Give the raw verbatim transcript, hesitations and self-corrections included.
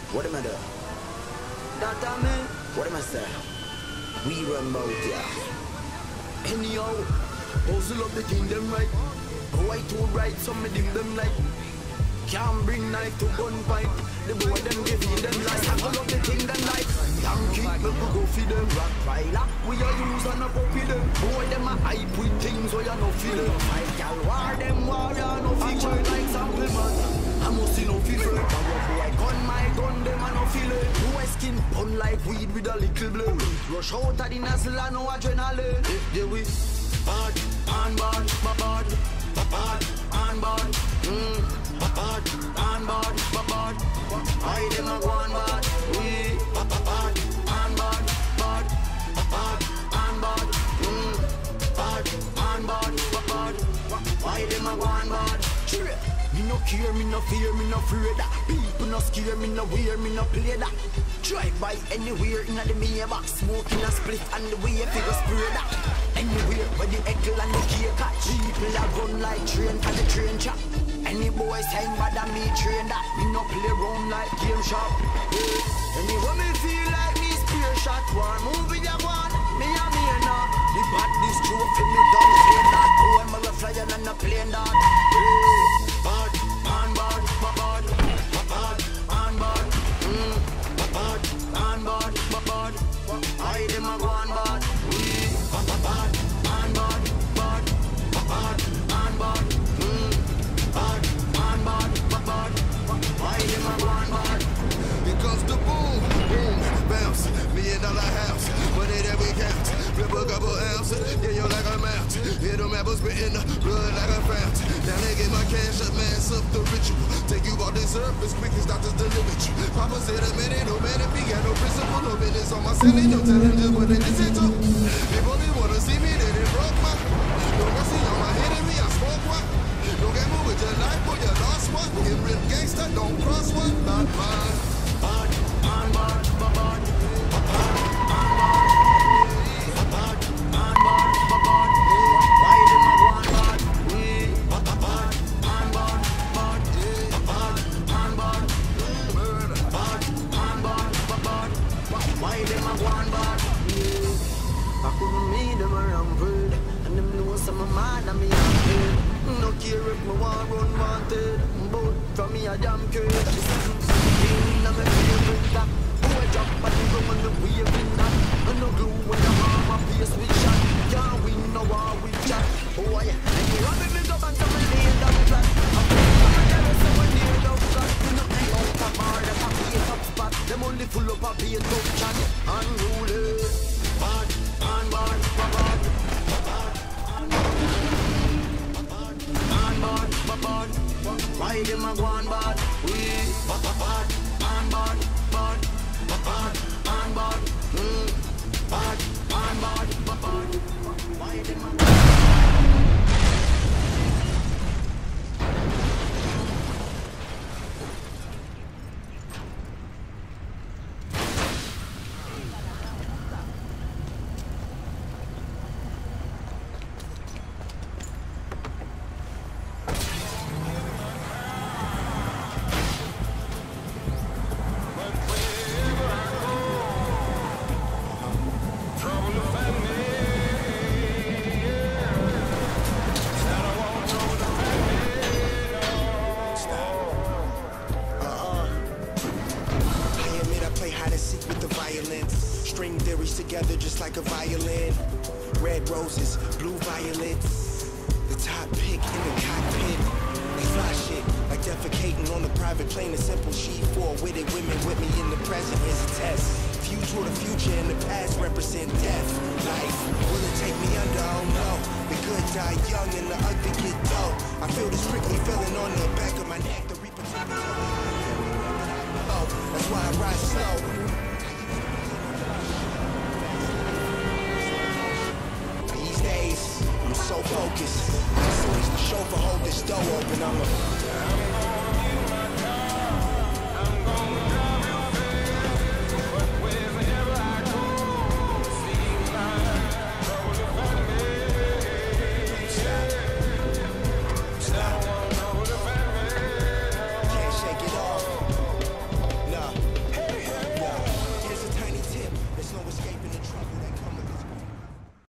What am I do? That a me. What am I say? We run bout ya. Anyhow, hustle up the kingdom right. Boy too bright, some me dim them like. Can't bring knife to gunfight. The boy them give in them life. Hustle up the kingdom like. Yankee, me we go feed them. Rottweiler, we a use and a puppy them. Boy them a hype with things where you no feel them. Fight y'all war them warrior no feature like sample man. I must see no fever. Boy gun my gun them a no feel it. Boy skin bun like weed with a little blood. Rush out of the nozzle and no adrenaline. Yeah we bad and bad, bad, bad and bad. Mm, bad and bad, bad. I them a go on bad. We bad and bad, bad, bad and bad. Mm, bad and bad, bad. I them a go on bad. Me no care, me no fear, me no afraid that. People no scare, me no wear, me no play that. Drive by anywhere in the mailbox, smoking a split and the way if you go spray that. Anywhere where the echo and the cake catch. People a run like train for the train chop. Any boys hang bad and me train that. Me no play round like game shop. Yeah. Anyway me feel like me spear shot one. Movie ya one, me a me now. The bad this trophy me down saying that. Oh I'm a flyer and a plane that. Yeah. Bad and bad, bad, bad and bad. Mm, bad and bad, bad. I them a go on bad. We bad and bad, bad, bad and bad. Mm, bad and bad, bad. I them a go on bad. Here comes the boom, boom, bounce. Million dollar house, money that we count. Flip a couple ounces, yeah, you're like a mount. Hit them apples, spitting the blood like a fountain. Now they get my cash up, man, up the ritual. Take you off this earth as quick as doctors deliver you. Papa said a minute, no man if he got no principle, no business on my silly, no telling just what they listen to. People they wanna see me, then it broke my. No mercy on my enemy, I smoke one. Don't get moved with your life, boy, you lost one. Get real gangster, don't cross one, not mine. Bad and bad, bad, bad and bad. Bad and bad, bad. Why them a go on bad? We bad and bad, bad, bad and bad. Bad and bad, bad. Why them a go on bad? I couldn't meet them around bird, and them know some of mine and me unpaid. No care if me want run wanted, but from me a damn kid. Being a me favorite that. Boy drop and go on the waving that. And no glue when the mama face with shot. Can't win no war with chat. Oh yeah, and you have me go back to my lay down flat. I'm tell us someone near down flat. You know I out a bar that a beat up spot. Them only full up a beat up chat. Unruly, bad and bad, bad, bad and bad, bad, bad. Why them a go on bad? We bad, bad and bad, bad, bad and bad. Mm, bad and bad, bad. Why them a together just like a violin. Red roses, blue violets. The top pick in the cockpit. They fly shit like defecating on the private plane. A simple sheet. Four-witted women with me in the present is a test. View toward the future and the past represent death. Life, will it take me under? Oh no. The good die young and the ugly get dull. I feel this prickly feeling on the back of my neck. The reaper took me to oh, that's why I ride slow. I'm so focused. As soon as the chauffeur hold this door open, I'm a